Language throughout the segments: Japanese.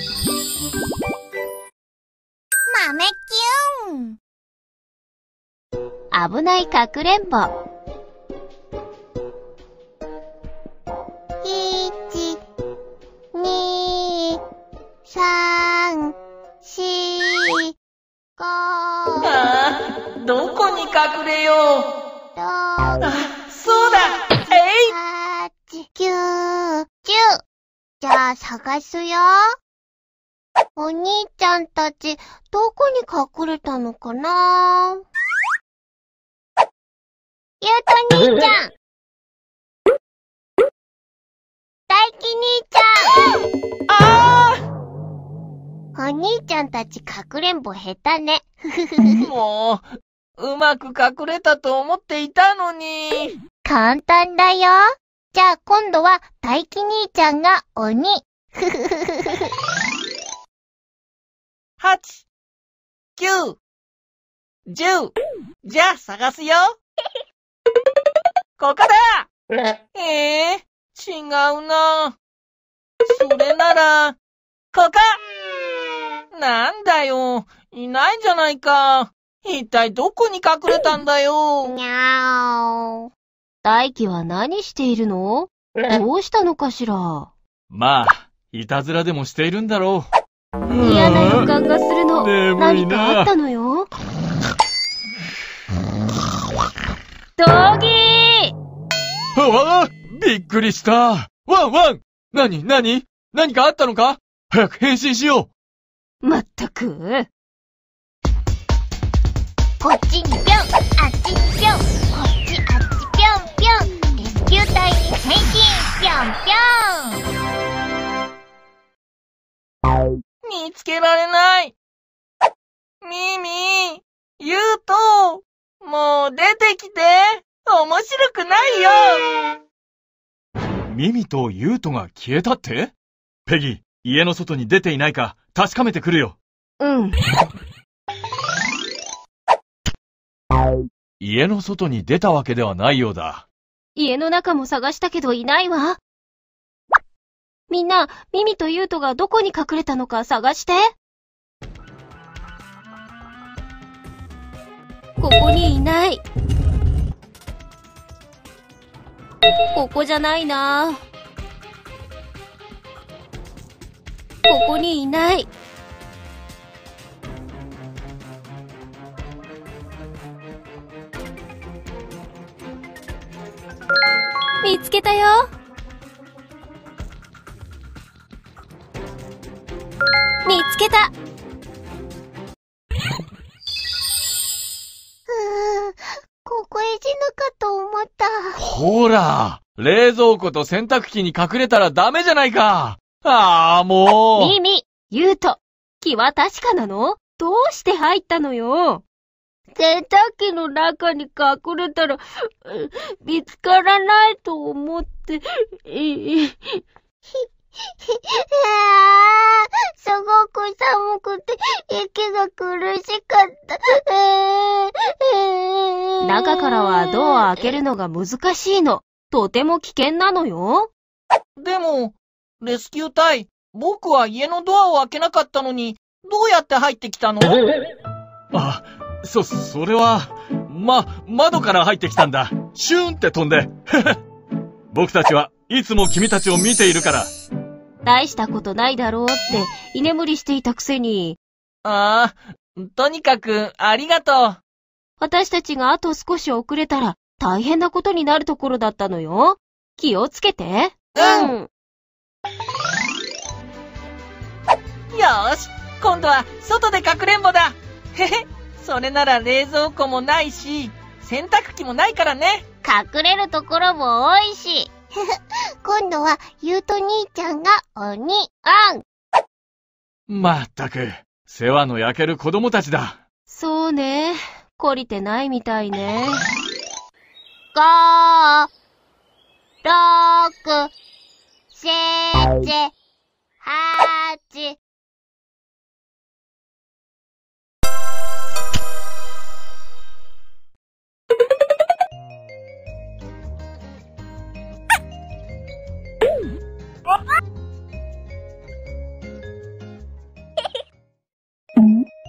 豆キュン。 危ないかくれんぼ。 1、2、3、4、5、 どこに隠れよう。 6、 そうだ。 8、9、10。じゃあ探すよ。お兄ちゃんたち、どこに隠れたのかな？ゆうと兄ちゃん！大輝兄ちゃん！お兄ちゃんたちかくれんぼ下手ね。 もう、うまく隠れたと思っていたのに。 簡単だよ。じゃあ今度は大輝兄ちゃんが鬼。 8、9、10。じゃあ探すよ。ここだ。違うな。それなら、ここ。なんだよ。いないじゃないか。一体どこに隠れたんだよ。 にゃー。 大輝は何しているの？どうしたのかしら？ まあ、いたずらでもしているんだろう。 嫌な予感がするの。 眠い何かあな。 ったのよ。ドーギー！ わあ、びっくりした。ワンワン！何かあったのか？早く変身しよまったく。 こっちにぴょん、あっちにぴょん、こっちあっちぴょんぴょん、レスキュー隊に変身、ぴょんぴょん。 見つけられない。ミミ、ユウト、もう出てきて。面白くないよ。 う。ミミとユウトが消えたって？ペギー、家の外に出ていないか確かめてくるよ。 うん。 家の外に出たわけではないようだ。 家の中も探したけどいないわ。みんな、ミミとユウトがどこに隠れたのか探して。ここにいない。ここじゃないな。ここにいない。見つけたよ。見つけた。 ここへ死ぬかと思った。 ほら、冷蔵庫と洗濯機に隠れたらダメじゃないか。もう。 ミミ、ユウト、気は確かなの？どうして入ったのよ。洗濯機の中に隠れたら、見つからないと思って。 すごく寒くて、息が苦しかった。 中からはドアを開けるのが難しいの。とても危険なのよ。 でも、レスキュー隊、僕は家のドアを開けなかったのに、どうやって入ってきたの？ あ、それは、窓から入ってきたんだ。シューンって飛んで。僕たちはいつも君たちを見ているから。 大したことないだろうって居眠りしていたくせに。 とにかくありがとう。 私たちがあと少し遅れたら大変なことになるところだったのよ。気をつけて。 うん。よーし、今度は外でかくれんぼだ。へへ、それなら冷蔵庫もないし、洗濯機もないからね。 隠れるところも多いし。今度はゆうと兄ちゃんが鬼。 まったく、世話の焼ける子供たちだ。 そうね。懲りてないみたいね。 5、6、7、8。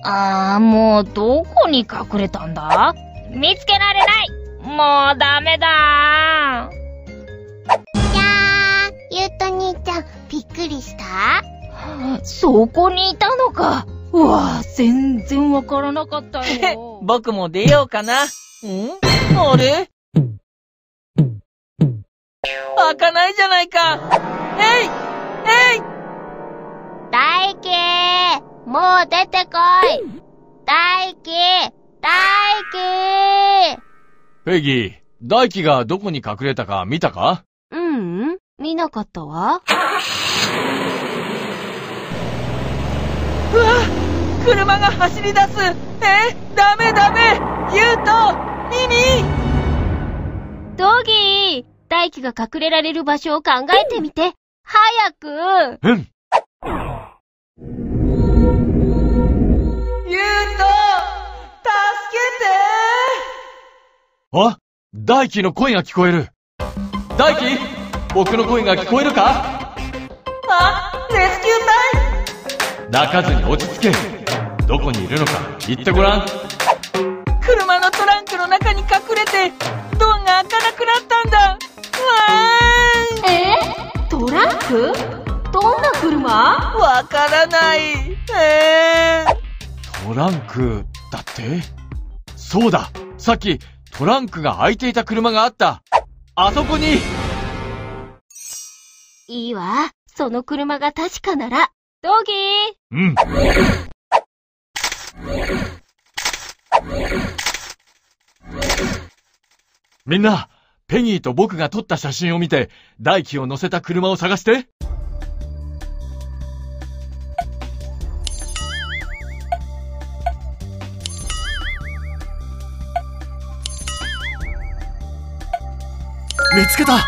もうどこに隠れたんだ？見つけられない！もうダメだゆうと兄ちゃん、びっくりした？ そこにいたのか。うわ、全然わからなかったよ。 僕も出ようかな。あれ？開かないじゃないか。えい！ 大輝、もう出てこい。大輝。 ペギー、大輝がどこに隠れたか見たか？ 見なかったわ。 うわ！車が走り出す！ダメ！ユウト！ミミ！ ドギー、大輝が隠れられる場所を考えてみて。早く！ ユウト！助けて！ あ、大輝の声が聞こえる。大輝、僕の声が聞こえるか？ レスキュー隊！ 泣かずに落ち着け。どこにいるのか言ってごらん。 車のトランクの中に隠れて、ドアが開かなくなったんだ。 トランク？どんな車？ わからない。 トランクだって？そうだ、さっきトランクが開いていた車があった。あそこに。 いいわ、その車が確かなら。ドギー。 みんな、ペギーと僕が撮った写真を見て、大輝を乗せた車を探して。見つけた！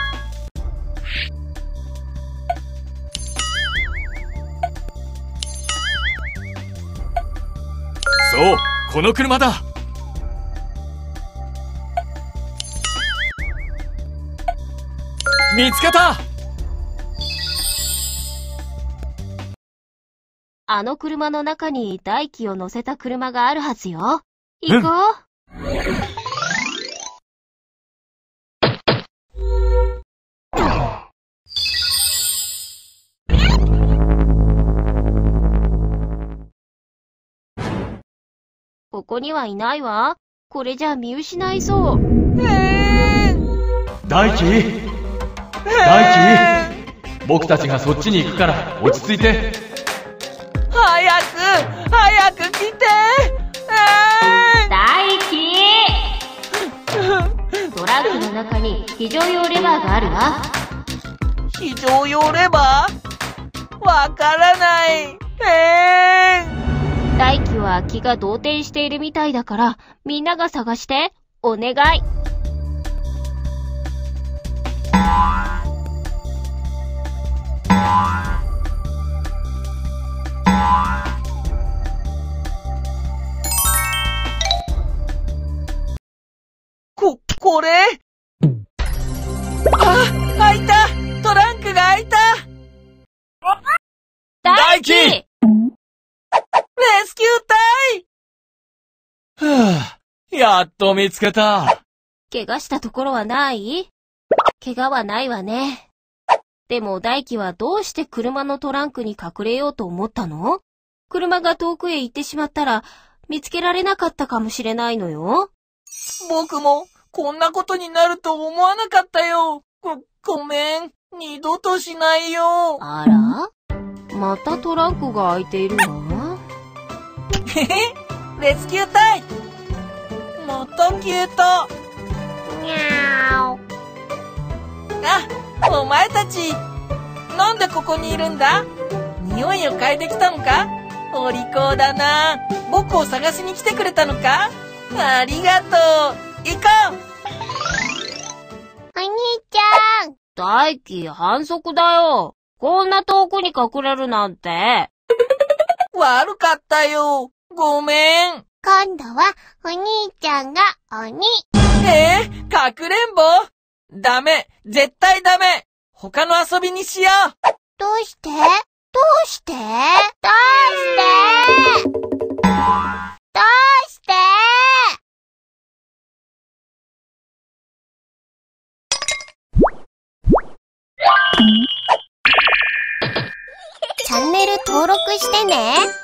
そう、この車だ！見つけた！ あの車の中に大輝を乗せた車があるはずよ。行こう。ここにはいないわ。これじゃ見失いそう。 大輝！僕たちがそっちに行くから落ち着いて。 早く来て！ 大輝！トランクの中に非常用レバーがあるわ。 非常用レバー？わからない。 大輝は気が動転しているみたいだから、みんなが探して。お願い。 これ？開いた！トランクが開いた！ 大輝！ レスキュー隊！ やっと見つけた。 怪我したところはない？怪我はないわね。でも大輝はどうして車のトランクに隠れようと思ったの？車が遠くへ行ってしまったら見つけられなかったかもしれないのよ。 僕もこんなことになると思わなかったよ。ごめん。二度としないよ。 あら？またトランクが開いているわ。 レスキュー隊！また消えた。 にゃー。 お前たち、なんでここにいるんだ？匂いを嗅いできたのか？お利口だな。僕を探しに来てくれたのか？ありがとう。行こう！ お兄ちゃん。 大輝、反則だよ。こんな遠くに隠れるなんて。 悪かったよ。ごめん。 今度はお兄ちゃんが鬼。 かくれんぼ？ダメ。絶対ダメ。他の遊びにしよう。 どうして？ チャンネル登録してね。